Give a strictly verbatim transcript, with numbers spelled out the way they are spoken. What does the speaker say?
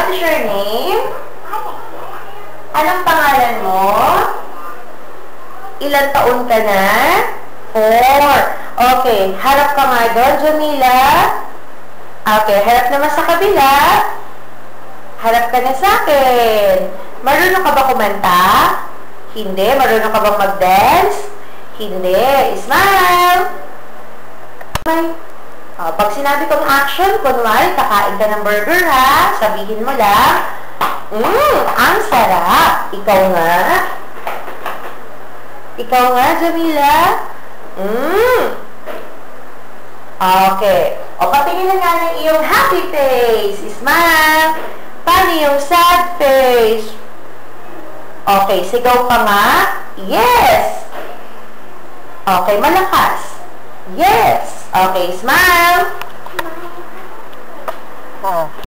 What is your name? Anong pangalan mo? Ilang taon ka na? Four. Okay, harap ka nga doon, Jamila. Okay, harap naman sa kabila. Harap ka na sa akin. Marunong ka ba kumanta? Hindi. Marunong ka bang mag-dance? Hindi. Smile! Oh, pag sinabi kong action, kunwari, kakain ka ng burger ha, sabihin mo lang, Mmm, ang sarap. Ikaw nga. Ikaw nga, Jamila. Mmm. Okay. O, patingin na nga ng iyong happy face. Smile. Paano yung sad face? Okay, sigaw ka nga. Yes. Okay, malakas. Yes. Okay, smile. Oh.